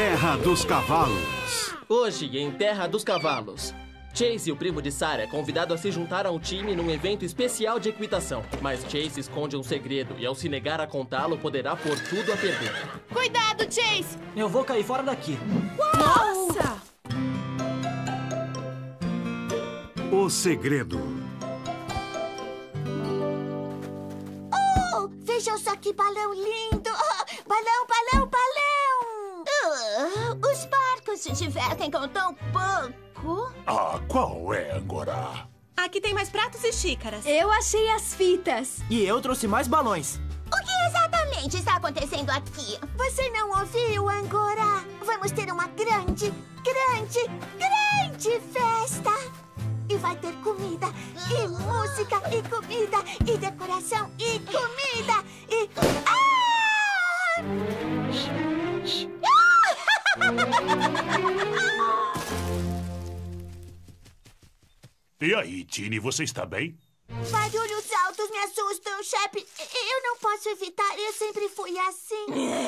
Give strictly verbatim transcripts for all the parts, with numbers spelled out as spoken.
Terra dos Cavalos. Hoje, em Terra dos Cavalos, Chase, o primo de Sarah, é convidado a se juntar a um time num evento especial de equitação. Mas Chase esconde um segredo e, ao se negar a contá-lo, poderá pôr tudo a perder. Cuidado, Chase! Eu vou cair fora daqui. Nossa! O segredo. Oh, vejam só que balão lindo! Oh, balão, balão, balão! Uh, os barcos se divertem com tão pouco. Ah, qual é, Angora? Aqui tem mais pratos e xícaras. Eu achei as fitas. E eu trouxe mais balões. O que exatamente está acontecendo aqui? Você não ouviu, Angora? Vamos ter uma grande, grande, grande festa! E vai ter comida, e música, e comida, e decoração, e comida, e... Ah! E aí, Tini, você está bem? Barulhos altos me assustam, chefe. Eu não posso evitar, eu sempre fui assim.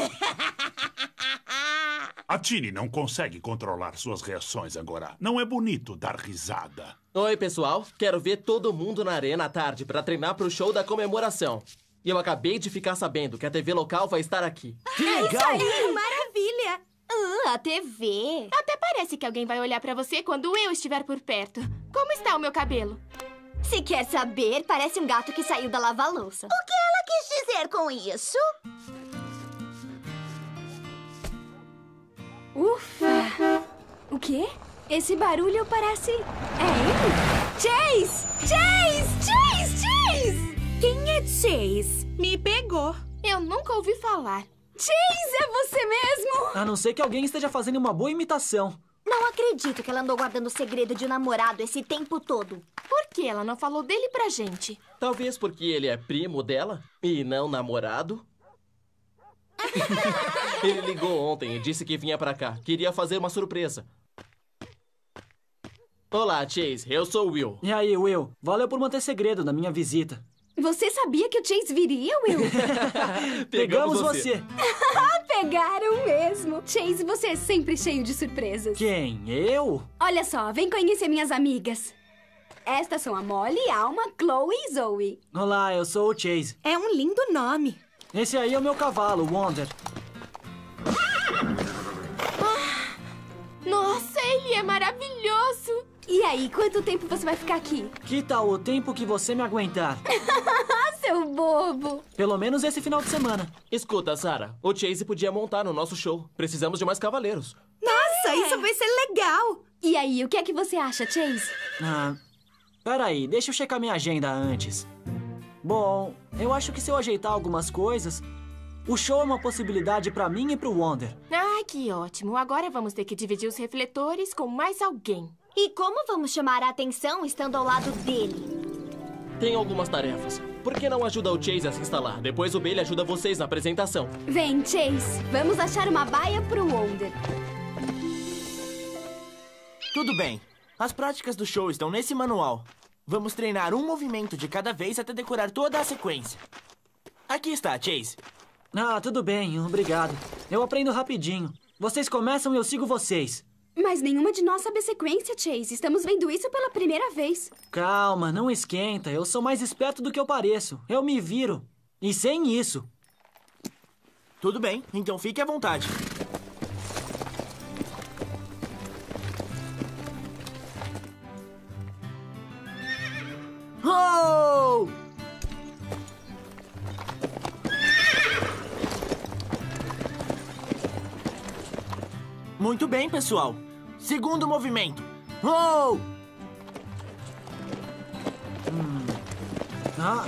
A Tini não consegue controlar suas reações, Angora. Não é bonito dar risada. Oi, pessoal. Quero ver todo mundo na arena à tarde para treinar para o show da comemoração. E eu acabei de ficar sabendo que a T V local vai estar aqui. Que legal! Ih, maravilha! Ah, a T V. Até parece que alguém vai olhar pra você quando eu estiver por perto. Como está o meu cabelo? Se quer saber, parece um gato que saiu da lava-louça. O que ela quis dizer com isso? Ufa! O quê? Esse barulho parece... É ele? Chase! Chase! Chase! Chase! Quem é Chase? Me pegou. Eu nunca ouvi falar. Chase, é você mesmo? A não ser que alguém esteja fazendo uma boa imitação. Não acredito que ela andou guardando o segredo de um namorado esse tempo todo. Por que ela não falou dele pra gente? Talvez porque ele é primo dela e não namorado. Ele ligou ontem e disse que vinha pra cá. Queria fazer uma surpresa. Olá, Chase. Eu sou o Will. E aí, Will? Valeu por manter segredo da minha visita. Você sabia que o Chase viria, Will? Pegamos você. Pegaram mesmo. Chase, você é sempre cheio de surpresas. Quem? Eu? Olha só, vem conhecer minhas amigas. Estas são a Molly, Alma, Chloe e Zoe. Olá, eu sou o Chase. É um lindo nome. Esse aí é o meu cavalo, Wonder. Nossa, ele é maravilhoso. E aí, quanto tempo você vai ficar aqui? Que tal o tempo que você me aguentar? Seu bobo! Pelo menos esse final de semana. Escuta, Sarah. O Chase podia montar no nosso show. Precisamos de mais cavaleiros. Nossa, isso vai ser legal. E aí, o que é que você acha, Chase? Ah, peraí, deixa eu checar minha agenda antes. Bom, eu acho que se eu ajeitar algumas coisas, o show é uma possibilidade pra mim e pro Wonder. Ah, que ótimo. Agora vamos ter que dividir os refletores com mais alguém. E como vamos chamar a atenção estando ao lado dele? Tem algumas tarefas. Por que não ajuda o Chase a se instalar? Depois o Bailey ajuda vocês na apresentação. Vem, Chase. Vamos achar uma baia pro Wonder. Tudo bem. As práticas do show estão nesse manual. Vamos treinar um movimento de cada vez até decorar toda a sequência. Aqui está, Chase. Ah, tudo bem, obrigado. Eu aprendo rapidinho. Vocês começam e eu sigo vocês. Mas nenhuma de nós sabe a sequência, Chase. Estamos vendo isso pela primeira vez. Calma, não esquenta. Eu sou mais esperto do que eu pareço. Eu me viro. E sem isso. Tudo bem, então fique à vontade. Oh! Muito bem, pessoal. Segundo movimento. Oh! Hum. Ah.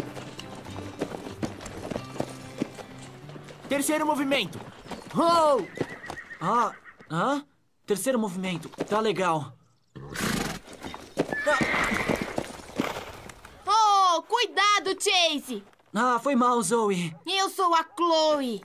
Terceiro movimento. Oh! Ah. Ah. Terceiro movimento. Tá legal. Oh, cuidado, Chase. Ah, foi mal, Zoe. Eu sou a Chloe.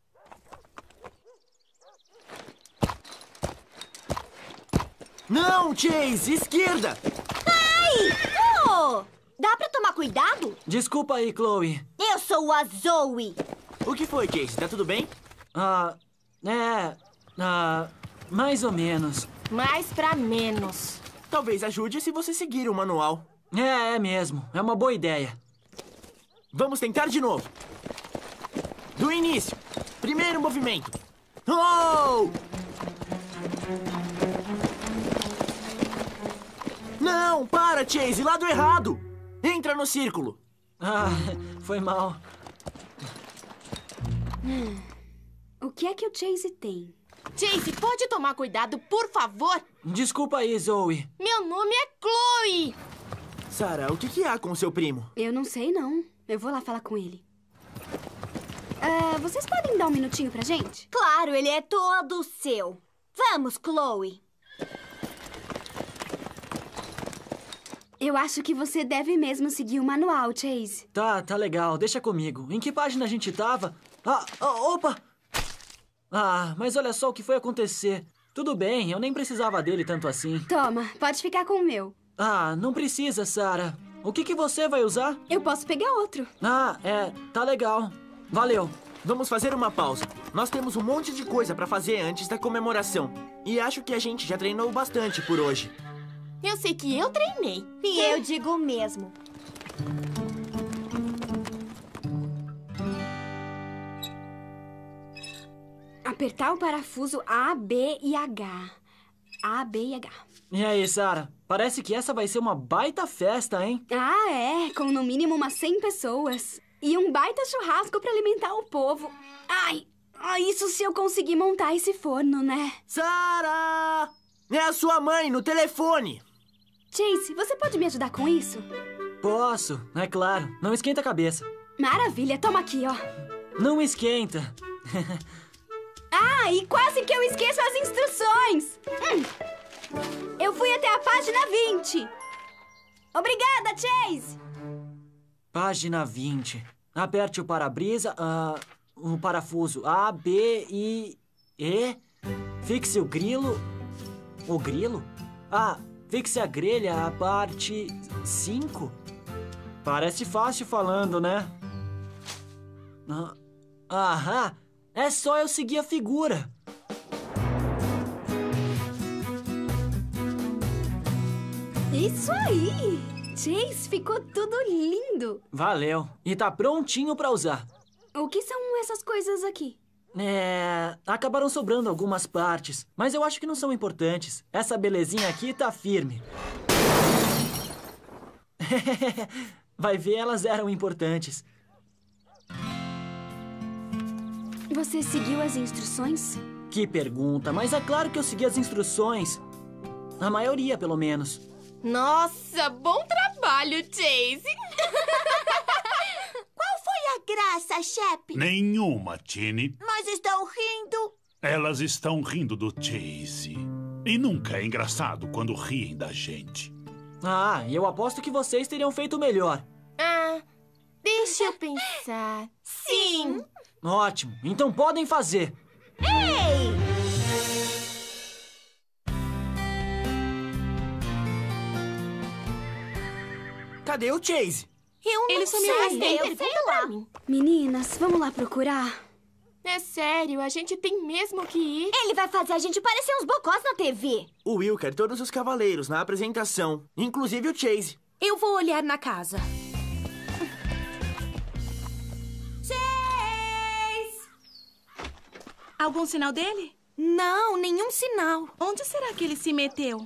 Não, Chase! Esquerda! Ai! Oh! Dá pra tomar cuidado? Desculpa aí, Chloe. Eu sou a Zoe. O que foi, Chase? Tá tudo bem? Ah, é... Ah, mais ou menos. Mais pra menos. Talvez ajude se você seguir o manual. É, é mesmo. É uma boa ideia. Vamos tentar de novo. Do início. Primeiro movimento. Oh! Não, para, Chase. Lado errado. Entra no círculo. Ah, foi mal. O que é que o Chase tem? Chase, pode tomar cuidado, por favor? Desculpa aí, Zoe. Meu nome é Chloe. Sarah, o que, que há com seu primo? Eu não sei, não. Eu vou lá falar com ele. Ah, vocês podem dar um minutinho pra gente? Claro, ele é todo seu. Vamos, Chloe. Eu acho que você deve mesmo seguir o manual, Chase. Tá, tá legal. Deixa comigo. Em que página a gente tava? Ah, ah, opa! Ah, mas olha só o que foi acontecer. Tudo bem, eu nem precisava dele tanto assim. Toma, pode ficar com o meu. Ah, não precisa, Sarah. O que que você vai usar? Eu posso pegar outro. Ah, é, tá legal. Valeu. Vamos fazer uma pausa. Nós temos um monte de coisa pra fazer antes da comemoração. E acho que a gente já treinou bastante por hoje. Eu sei que eu treinei. E eu digo o mesmo. Apertar o parafuso A, B e H. A, B e H. E aí, Sarah? Parece que essa vai ser uma baita festa, hein? Ah, é. Com no mínimo umas cem pessoas. E um baita churrasco pra alimentar o povo. Ai, ai, isso se eu conseguir montar esse forno, né? Sarah! É a sua mãe no telefone! Chase, você pode me ajudar com isso? Posso, é claro. Não esquenta a cabeça. Maravilha, toma aqui, ó. Não esquenta. Ah, e quase que eu esqueço as instruções. Hum. Eu fui até a página vinte. Obrigada, Chase. Página vinte. Aperte o para-brisa, ah, o parafuso A, B e E. Fixe o grilo. O grilo? Ah, fixe a grelha, a parte cinco. Parece fácil falando, né? Ah, aham, é só eu seguir a figura. Isso aí! Chase, ficou tudo lindo. Valeu. E tá prontinho pra usar. O que são essas coisas aqui? É... acabaram sobrando algumas partes, mas eu acho que não são importantes. Essa belezinha aqui tá firme. Vai ver, elas eram importantes. Você seguiu as instruções? Que pergunta, mas é claro que eu segui as instruções. A maioria, pelo menos. Nossa, bom trabalho, Chase. Qual foi a graça, Shep? Nenhuma, Tini. Mas estão rindo. Elas estão rindo do Chase. E nunca é engraçado quando riem da gente. Ah, e eu aposto que vocês teriam feito melhor. Ah, deixa eu pensar. Sim. Ótimo, então podem fazer. Ei! Cadê o Chase? Eu não Ele sumiu sei. faz tempo, Eu pergunta sei pra lá. mim. Meninas, vamos lá procurar? É sério, a gente tem mesmo que ir. Ele vai fazer a gente parecer uns bocós na T V. O Will quer todos os cavaleiros na apresentação, inclusive o Chase. Eu vou olhar na casa. Chase! Algum sinal dele? Não, nenhum sinal. Onde será que ele se meteu?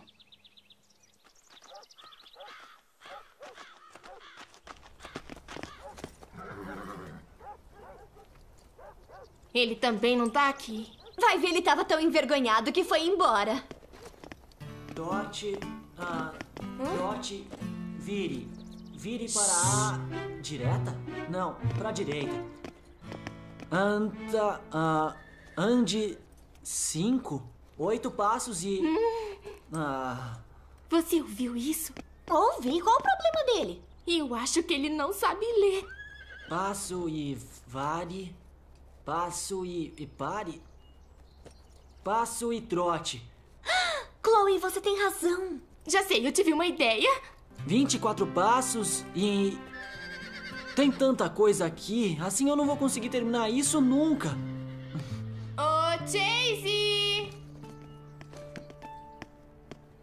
Ele também não tá aqui. Vai ver, ele tava tão envergonhado que foi embora. Dot, ah, Dot, vire. Vire para a direta? Não, para a direita. Anda, ah, ande cinco, oito passos e... Ah, Você ouviu isso? Ouvi, qual o problema dele? Eu acho que ele não sabe ler. passo e vare. Passo e, e pare. Passo e trote. Chloe, você tem razão. Já sei, eu tive uma ideia. vinte e quatro passos e... Tem tanta coisa aqui, assim eu não vou conseguir terminar isso nunca. Ô, Chase!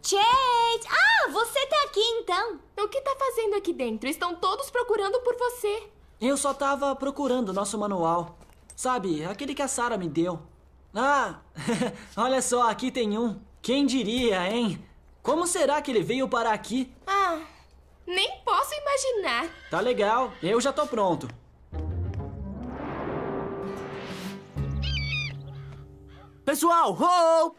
Chase! Ah, você tá aqui então. O que tá fazendo aqui dentro? Estão todos procurando por você. Eu só tava procurando nosso manual. Sabe, aquele que a Sarah me deu. Ah, olha só, aqui tem um. Quem diria, hein? Como será que ele veio parar aqui? Ah, nem posso imaginar. Tá legal, eu já tô pronto. Pessoal, ho!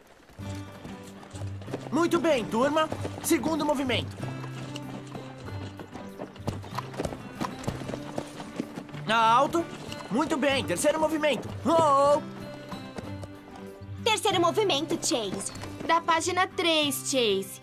Muito bem, turma. Segundo movimento. Alto. Muito bem, terceiro movimento. Ho! Terceiro movimento, Chase. Da página três, Chase.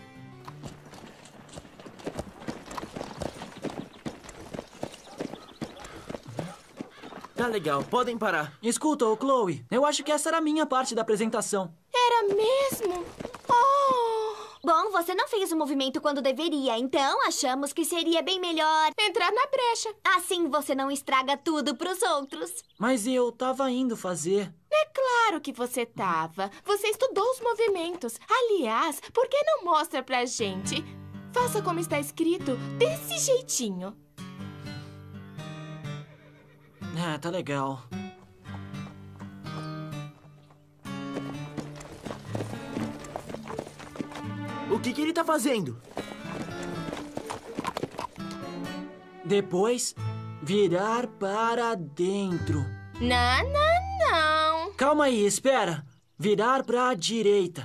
Tá legal, podem parar. Escuta, ô Chloe, eu acho que essa era a minha parte da apresentação. Era mesmo? Oh! Bom, você não fez o movimento quando deveria, então achamos que seria bem melhor entrar na brecha. Assim você não estraga tudo pros outros. Mas eu tava indo fazer. É claro que você tava. Você estudou os movimentos. Aliás, por que não mostra pra gente? Faça como está escrito, desse jeitinho. Ah, tá legal. O que que ele tá fazendo? Depois, virar para dentro. Não, não, não. Calma aí, espera. Virar pra direita.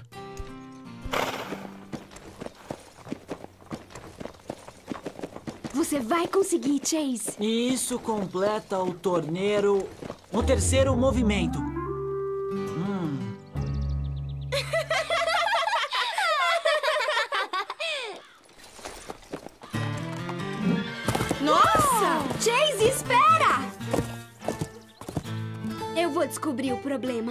Você vai conseguir, Chase. E isso completa o torneiro... O terceiro movimento. Hum. Nossa! Chase, espera! Eu vou descobrir o problema.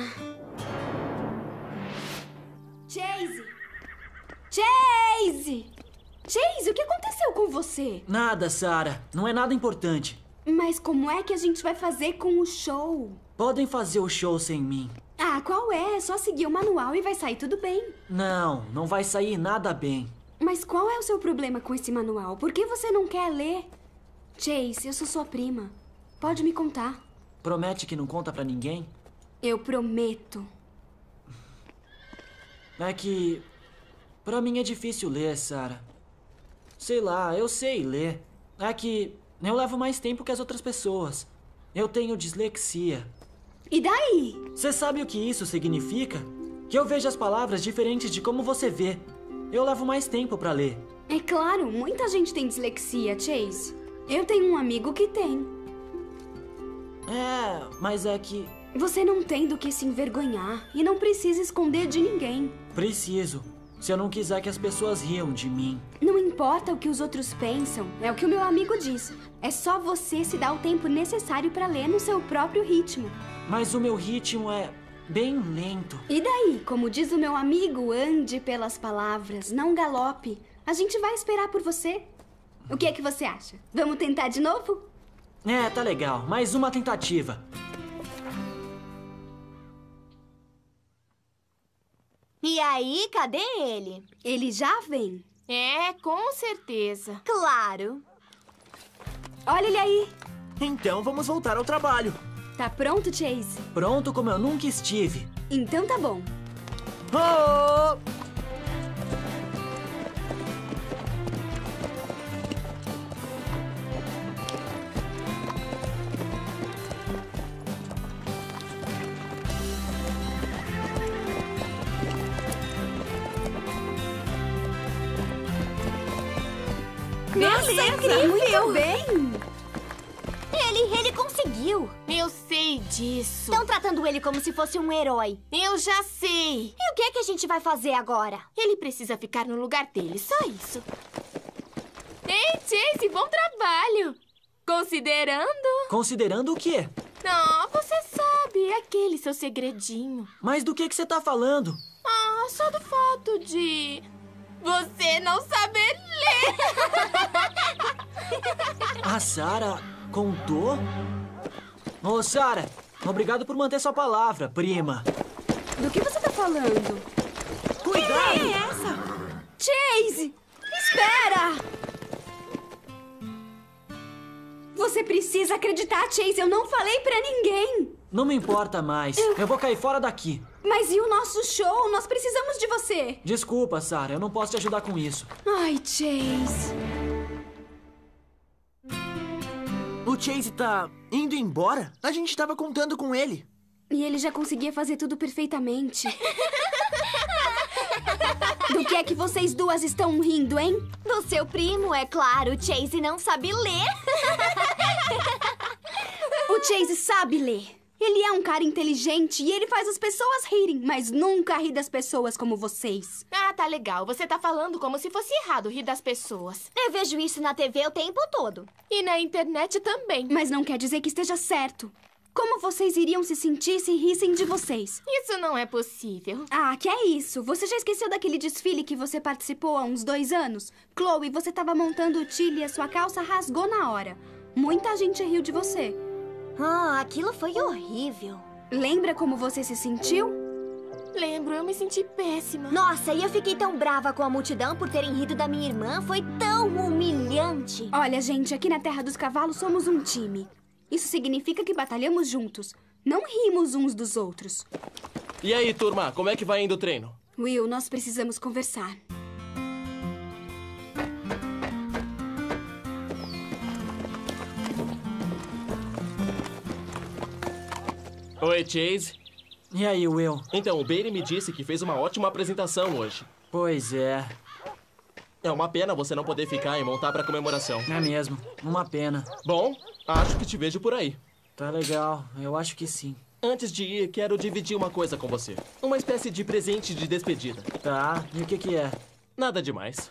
Chase! Chase! Chase, o que aconteceu com você? Nada, Sarah. Não é nada importante. Mas como é que a gente vai fazer com o show? Podem fazer o show sem mim. Ah, qual é? É só seguir o manual e vai sair tudo bem. Não, não vai sair nada bem. Mas qual é o seu problema com esse manual? Por que você não quer ler? Chase, eu sou sua prima. Pode me contar. Promete que não conta pra ninguém? Eu prometo. É que... Pra mim é difícil ler, Sarah. Sei lá, eu sei ler. É que eu levo mais tempo que as outras pessoas. Eu tenho dislexia. E daí? Você sabe o que isso significa? Que eu vejo as palavras diferentes de como você vê. Eu levo mais tempo pra ler. É claro, muita gente tem dislexia, Chase. Eu tenho um amigo que tem. É, mas é que... Você não tem do que se envergonhar e não precisa esconder de ninguém. Preciso. Se eu não quiser que as pessoas riam de mim. Não importa o que os outros pensam, é o que o meu amigo diz. É só você se dar o tempo necessário para ler no seu próprio ritmo. Mas o meu ritmo é bem lento. E daí, como diz o meu amigo, ande pelas palavras, não galope. A gente vai esperar por você. O que é que você acha? Vamos tentar de novo? É, tá legal. Mais uma tentativa. E aí, cadê ele? Ele já vem. É, com certeza. Claro. Olha ele aí. Então vamos voltar ao trabalho. Tá pronto, Chase? Pronto como eu nunca estive. Então tá bom. Oh! Beleza, muito bem. Ele, ele conseguiu. Eu sei disso. Estão tratando ele como se fosse um herói. Eu já sei. E o que é que a gente vai fazer agora? Ele precisa ficar no lugar dele, só isso. Ei, Chase, bom trabalho. Considerando... Considerando o quê? Não, você sabe, aquele seu segredinho. Mas do que que você tá falando? Ah, só do fato de... você não saber ler. A Sarah contou? Ô, Sarah, obrigado por manter sua palavra, prima. Do que você tá falando? Cuidado! Quem é essa? Chase! Você precisa acreditar, Chase. Eu não falei pra ninguém. Não me importa mais. Eu vou cair fora daqui. Mas e o nosso show? Nós precisamos de você. Desculpa, Sarah. Eu não posso te ajudar com isso. Ai, Chase. O Chase tá indo embora? A gente tava contando com ele. E ele já conseguia fazer tudo perfeitamente. Do que é que vocês duas estão rindo, hein? Do seu primo, é claro. O Chase não sabe ler. O Chase sabe ler. Ele é um cara inteligente e ele faz as pessoas rirem, mas nunca ri das pessoas como vocês. Ah, tá legal. Você tá falando como se fosse errado rir das pessoas. Eu vejo isso na T V o tempo todo. E na internet também. Mas não quer dizer que esteja certo. Como vocês iriam se sentir se rissem de vocês? Isso não é possível. Ah, que é isso? Você já esqueceu daquele desfile que você participou há uns dois anos? Chloe, você estava montando o tile e a sua calça rasgou na hora. Muita gente riu de você. Ah, aquilo foi horrível. Lembra como você se sentiu? Lembro, eu me senti péssima. Nossa, e eu fiquei tão brava com a multidão por terem rido da minha irmã. Foi tão humilhante. Olha, gente, aqui na Terra dos Cavalos somos um time. Isso significa que batalhamos juntos. Não rimos uns dos outros. E aí, turma, como é que vai indo o treino? Will, nós precisamos conversar. Oi, Chase. E aí, Will? Então, o Bailey me disse que fez uma ótima apresentação hoje. Pois é. É uma pena você não poder ficar e montar pra comemoração. É mesmo. Uma pena. Bom, acho que te vejo por aí. Tá legal. Eu acho que sim. Antes de ir, quero dividir uma coisa com você. Uma espécie de presente de despedida. Tá. E o que que é? Nada demais.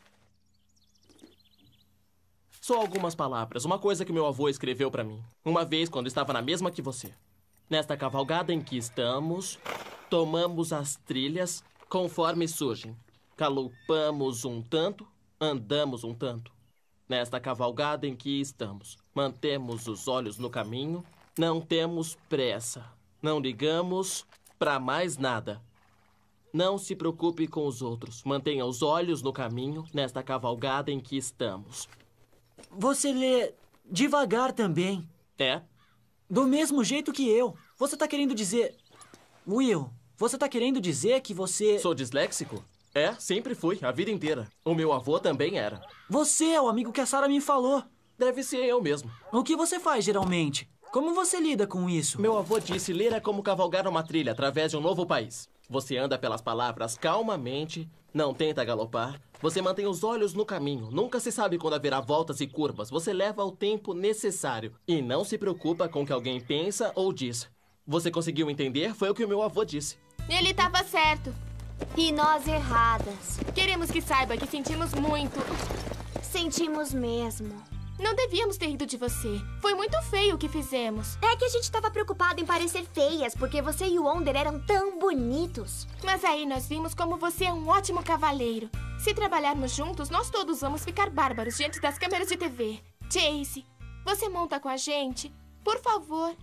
Só algumas palavras. Uma coisa que meu avô escreveu pra mim. Uma vez, quando estava na mesma que você. Nesta cavalgada em que estamos, tomamos as trilhas conforme surgem. Galopamos um tanto, andamos um tanto. Nesta cavalgada em que estamos, mantemos os olhos no caminho, não temos pressa, não ligamos pra mais nada. Não se preocupe com os outros, mantenha os olhos no caminho nesta cavalgada em que estamos. Você lê devagar também. É? Do mesmo jeito que eu. Você tá querendo dizer... Will, você tá querendo dizer que você... Sou disléxico? É, sempre fui, a vida inteira. O meu avô também era. Você é o amigo que a Sarah me falou. Deve ser eu mesmo. O que você faz, geralmente? Como você lida com isso? Meu avô disse ler é como cavalgar uma trilha através de um novo país. Você anda pelas palavras calmamente, não tenta galopar. Você mantém os olhos no caminho. Nunca se sabe quando haverá voltas e curvas. Você leva o tempo necessário. E não se preocupa com o que alguém pensa ou diz. Você conseguiu entender? Foi o que o meu avô disse. Ele estava certo. E nós erradas. Queremos que saiba que sentimos muito. Sentimos mesmo. Não devíamos ter rido de você. Foi muito feio o que fizemos. É que a gente estava preocupado em parecer feias, porque você e o Wonder eram tão bonitos. Mas aí nós vimos como você é um ótimo cavaleiro. Se trabalharmos juntos, nós todos vamos ficar bárbaros diante das câmeras de T V. Chase, você monta com a gente? Por favor.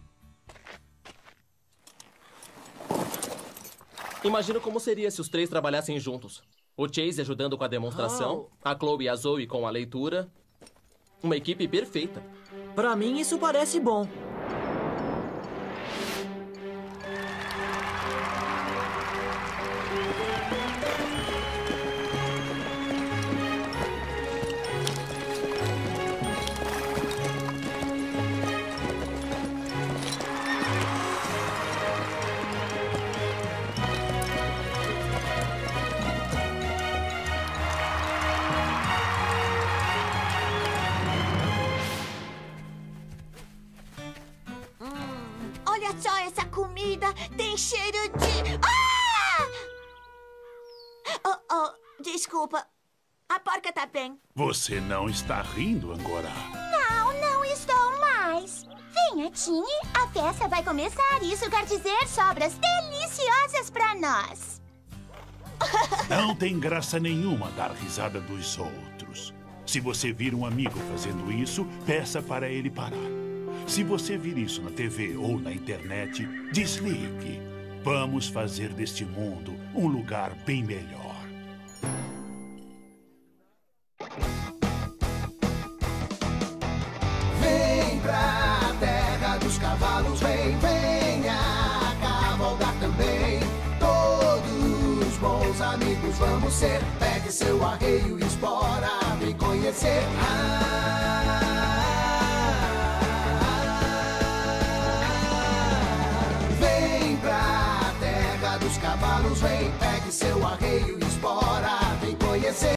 Imagino como seria se os três trabalhassem juntos. O Chase ajudando com a demonstração, Oh. a Chloe e a Zoe com a leitura. Uma equipe perfeita. Pra mim, isso parece bom. Olha só essa comida, tem cheiro de... Ah! Oh, oh, desculpa. A porca tá bem. Você não está rindo, Angora. Não, não estou mais. Venha, Tini, a festa vai começar. Isso quer dizer sobras deliciosas pra nós. Não tem graça nenhuma dar risada dos outros. Se você vir um amigo fazendo isso, peça para ele parar. Se você vir isso na T V ou na internet, desligue. Vamos fazer deste mundo um lugar bem melhor. Vem pra ser. Pegue seu arreio e espora, vem conhecer. Vem pra terra dos cavalos, vem. Pegue seu arreio e espora,